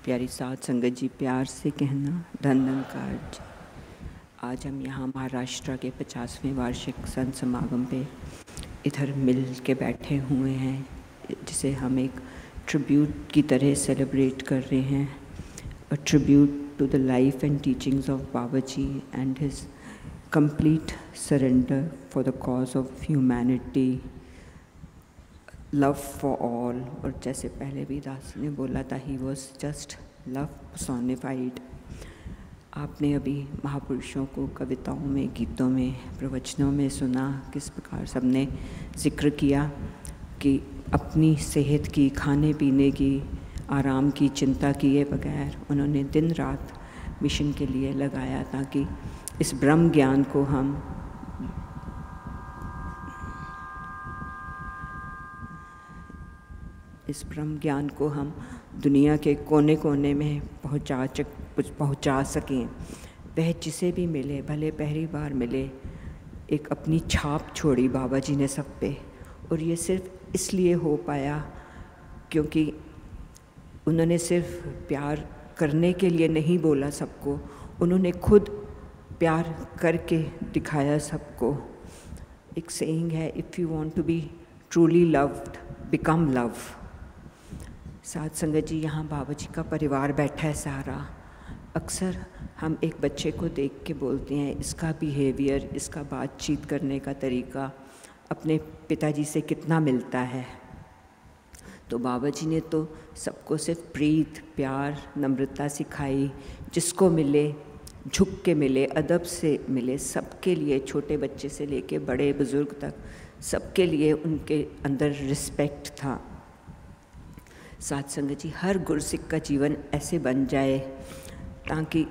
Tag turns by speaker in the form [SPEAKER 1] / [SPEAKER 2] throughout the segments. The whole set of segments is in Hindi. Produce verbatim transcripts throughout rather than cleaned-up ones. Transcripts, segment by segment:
[SPEAKER 1] प्यारी साध संगत जी, प्यार से कहना धन धनकार जी। आज हम यहाँ महाराष्ट्र के पचासवें वार्षिक संत समागम पे इधर मिल के बैठे हुए हैं, जिसे हम एक ट्रिब्यूट की तरह सेलिब्रेट कर रहे हैं। A tribute to the life and teachings of Baba ji and his complete surrender for the cause of humanity, love for all. और जैसे पहले भी दास ने बोला था, he was just love personified. आपने अभी महापुरुषों को कविताओं में, गीतों में, प्रवचनों में सुना, किस प्रकार सबने जिक्र किया कि अपनी सेहत की, खाने पीने की, आराम की चिंता किए बगैर उन्होंने दिन रात मिशन के लिए लगाया, ताकि इस ब्रह्म ज्ञान को हम इस ब्रह्म ज्ञान को हम दुनिया के कोने कोने में पहुंचा पहुंचा सकें। वह जिसे भी मिले, भले पहली बार मिले, एक अपनी छाप छोड़ी बाबा जी ने सब पे। और ये सिर्फ इसलिए हो पाया क्योंकि उन्होंने सिर्फ प्यार करने के लिए नहीं बोला सबको, उन्होंने खुद प्यार करके दिखाया सबको। एक सेइंग है, if you want to be truly loved, become love. Sadh Sangat जी, यहाँ बाबा जी का परिवार बैठा है सारा। अक्सर हम एक बच्चे को देख के बोलते हैं, इसका बिहेवियर, इसका बातचीत करने का तरीका अपने पिताजी से कितना मिलता है। तो बाबा जी ने तो सबको सिर्फ प्रीत, प्यार, नम्रता सिखाई। जिसको मिले झुक के मिले, अदब से मिले, सबके लिए, छोटे बच्चे से लेके बड़े बुज़ुर्ग तक सबके लिए उनके अंदर रिस्पेक्ट था। साध संगत जी, हर गुरसिख का जीवन ऐसे बन जाए ताकि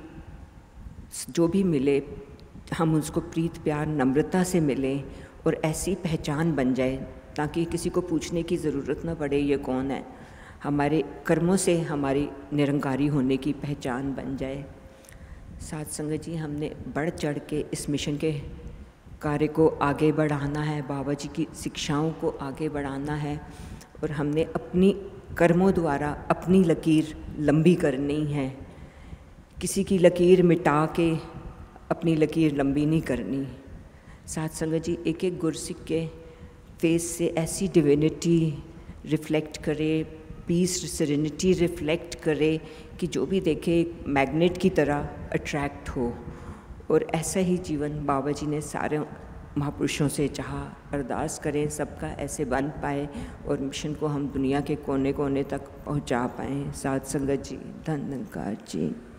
[SPEAKER 1] जो भी मिले हम उसको प्रीत, प्यार, नम्रता से मिलें, और ऐसी पहचान बन जाए ताकि किसी को पूछने की ज़रूरत ना पड़े ये कौन है। हमारे कर्मों से हमारी निरंकारी होने की पहचान बन जाए। साध संगत जी, हमने बढ़ चढ़ के इस मिशन के कार्य को आगे बढ़ाना है, बाबा जी की शिक्षाओं को आगे बढ़ाना है, और हमने अपनी कर्मों द्वारा अपनी लकीर लंबी करनी है। किसी की लकीर मिटा के अपनी लकीर लंबी नहीं करनी। साध संगत जी, एक एक गुरसिख के फेस से ऐसी डिविनिटी रिफ्लेक्ट करे, पीस, सेरेनिटी रिफ्लेक्ट करे कि जो भी देखे एक मैग्नेट की तरह अट्रैक्ट हो। और ऐसा ही जीवन बाबा जी ने सारे महापुरुषों से चाहा। अरदास करें सबका ऐसे बन पाए और मिशन को हम दुनिया के कोने कोने तक पहुंचा पाएँ। साध संगत जी, धन धनकार जी।